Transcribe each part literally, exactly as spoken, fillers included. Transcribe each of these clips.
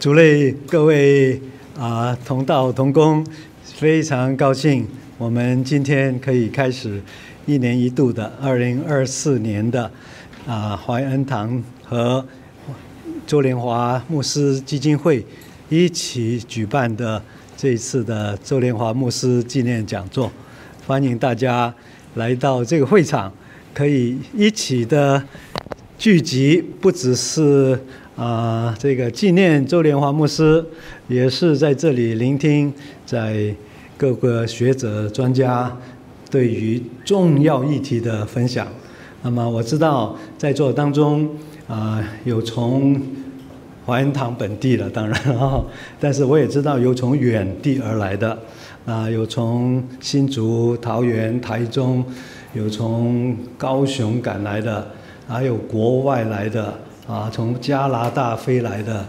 主内各位啊、呃、同道同工，非常高兴我们今天可以开始一年一度的二零二四年的啊怀恩堂和周连华牧师基金会一起举办的这一次的周连华牧师纪念讲座，欢迎大家来到这个会场，可以一起的聚集，不只是啊、呃、这个纪念周连华牧师，也是在这里聆听在各个学者专家对于重要议题的分享。那么我知道在座当中啊、呃、有从怀恩堂本地的，当然哦，但是我也知道有从远地而来的，啊、呃，有从新竹、桃园、台中，有从高雄赶来的，还有国外来的，啊，从加拿大飞来的，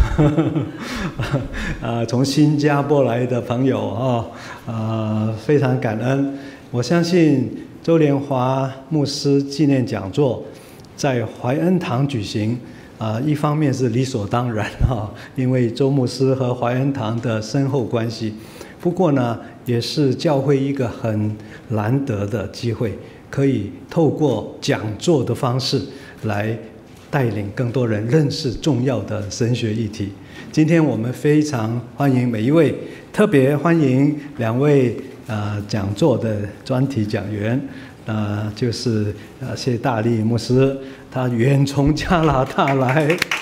啊，从新加坡来的朋友啊，啊，非常感恩。我相信周连华牧师纪念讲座在怀恩堂举行。啊，一方面是理所当然哈，因为周牧师和怀恩堂的深厚关系。不过呢，也是教会一个很难得的机会，可以透过讲座的方式来带领更多人认识重要的神学议题。今天我们非常欢迎每一位，特别欢迎两位呃讲座的专题讲员。呃，就是呃谢大力牧师，他远从加拿大来。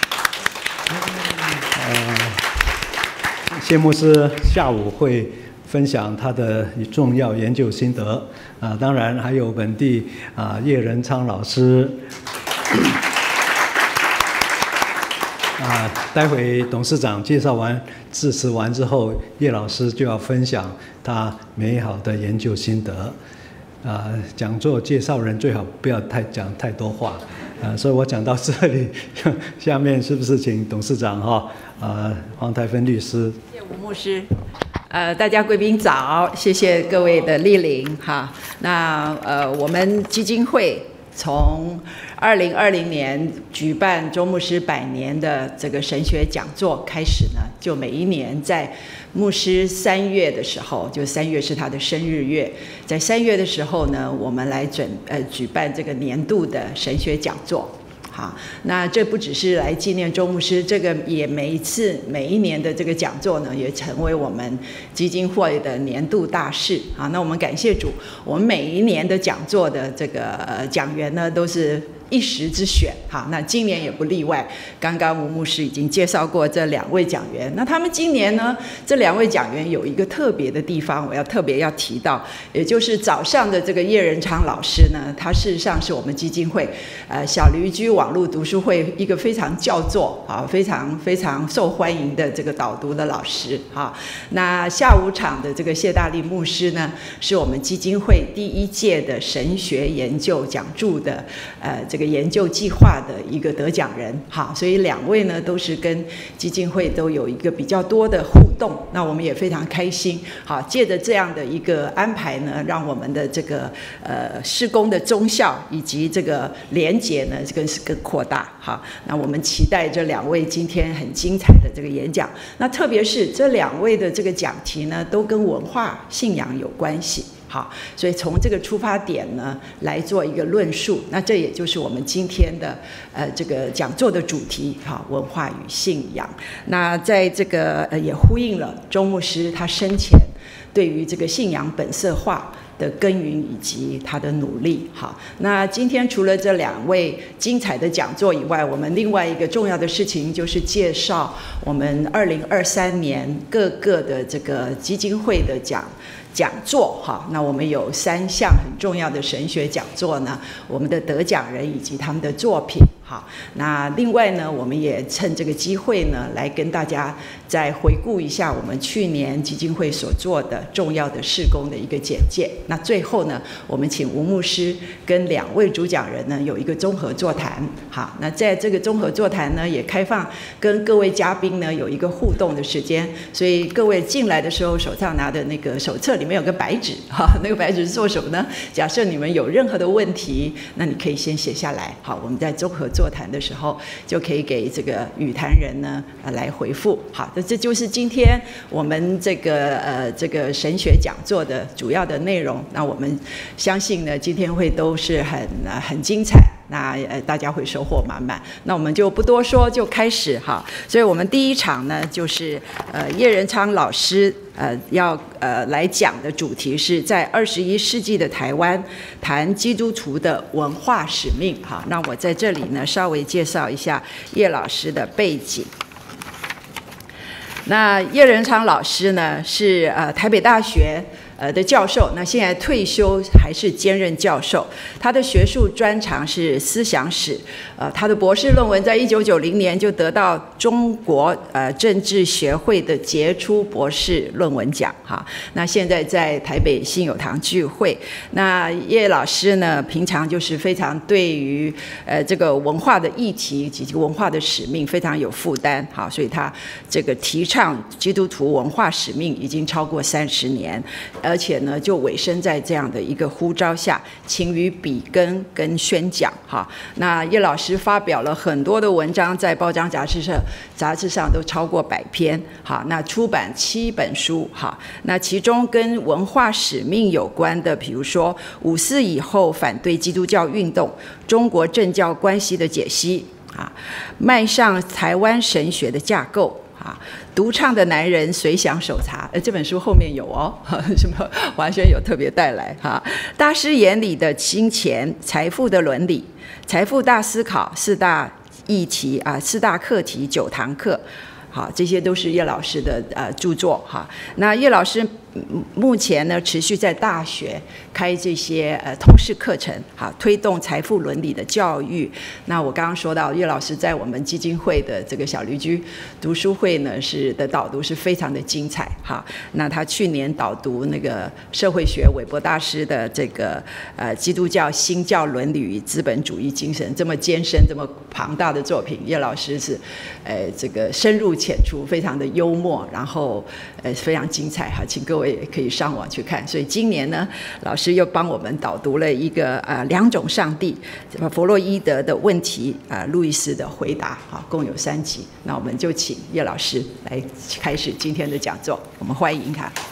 呃，谢牧师下午会分享他的重要研究心得啊、呃，当然还有本地啊、呃、叶仁昌老师。啊，待会董事长介绍完、致辞完之后，叶老师就要分享他美好的研究心得。啊、呃，讲座介绍人最好不要太讲太多话，啊、呃，所以我讲到这里，下面是不是请董事长哈，啊、呃，黄台芬律师， 谢谢吴牧师，呃，大家贵宾早，谢谢各位的莅临哈。那呃，我们基金会从二零二零年举办周牧师百年的这个神学讲座开始呢，就每一年在牧师三月的时候，就三月是他的生日月，在三月的时候呢，我们来准呃举办这个年度的神学讲座。好，那这不只是来纪念周牧师，这个也每一次每一年的这个讲座呢，也成为我们基金会的年度大事。好，那我们感谢主，我们每一年的讲座的这个、呃、讲员呢，都是一时之选。好，那今年也不例外。刚刚吴牧师已经介绍过这两位讲员，那他们今年呢，这两位讲员有一个特别的地方，我要特别要提到，也就是早上的这个叶仁昌老师呢，他事实上是我们基金会呃小驴居网络读书会一个非常叫座啊，非常非常受欢迎的这个导读的老师啊。那下午场的这个谢大力牧师呢，是我们基金会第一届的神学研究讲著的呃。这个研究计划的一个得奖人，好，所以两位呢都是跟基金会都有一个比较多的互动，那我们也非常开心。好，借着这样的一个安排呢，让我们的这个呃事工的忠效以及这个连结呢，更是更扩大。好，那我们期待这两位今天很精彩的这个演讲，那特别是这两位的这个讲题呢，都跟文化信仰有关系。好，所以从这个出发点呢来做一个论述，那这也就是我们今天的呃这个讲座的主题，好，文化与信仰。那在这个呃也呼应了周牧师他生前对于这个信仰本色化的耕耘以及他的努力。好，那今天除了这两位精彩的讲座以外，我们另外一个重要的事情就是介绍我们二零二三年各个的这个基金会的讲讲座。哈，那我们有三项很重要的神学讲座呢，我们的得奖人以及他们的作品。好，那另外呢，我们也趁这个机会呢，来跟大家再回顾一下我们去年基金会所做的重要的事工的一个简介。那最后呢，我们请吴牧师跟两位主讲人呢有一个综合座谈。好，那在这个综合座谈呢，也开放跟各位嘉宾呢有一个互动的时间，所以各位进来的时候手上拿的那个手册里面有个白纸，哈，那个白纸是做什么呢？假设你们有任何的问题，那你可以先写下来。好，我们在综合座谈的时候，就可以给这个语坛人呢呃来回复。好，那这就是今天我们这个呃这个神学讲座的主要的内容。那我们相信呢，今天会都是很呃很精彩。那呃大家会收获满满，那我们就不多说，就开始哈。所以我们第一场呢，就是呃叶仁昌老师呃要呃来讲的主题是在二十一世纪的台湾谈基督徒的文化使命哈。那我在这里呢稍微介绍一下叶老师的背景。那叶仁昌老师呢是呃台北大学呃的教授，那现在退休还是兼任教授。他的学术专长是思想史，呃，他的博士论文在一九九零年就得到中国呃政治学会的杰出博士论文奖哈。那现在在台北信友堂聚会。那叶老师呢，平常就是非常对于呃这个文化的议题以及文化的使命非常有负担哈，所以他这个提倡基督徒文化使命已经超过三十年。而且呢，就委身在这样的一个呼召下，勤于笔耕跟宣讲哈。那叶老师发表了很多的文章，在报章杂志社杂志上都超过百篇哈。那出版七本书哈。那其中跟文化使命有关的，比如说五四以后反对基督教运动、中国政教关系的解析啊，迈上台湾神学的架构。啊，独唱的男人随想手札，呃，这本书后面有哦，什么完全有特别带来哈。大师眼里的金钱、财富的伦理、财富大思考、四大议题啊，四大课题九堂课，好，这些都是叶老师的呃著作哈。那叶老师目前呢，持续在大学开这些呃通识课程，好，推动财富伦理的教育。那我刚刚说到，叶老师在我们基金会的这个小驴居读书会呢，是的导读是非常的精彩哈。那他去年导读那个社会学韦伯大师的这个呃基督教新教伦理与资本主义精神，这么艰深、这么庞大的作品，叶老师是呃这个深入浅出，非常的幽默，然后呃非常精彩哈，请各位也可以上网去看。所以今年呢，老师又帮我们导读了一个呃两种上帝，弗洛伊德的问题啊、呃，路易斯的回答，好，共有三集。那我们就请叶老师来开始今天的讲座，我们欢迎他。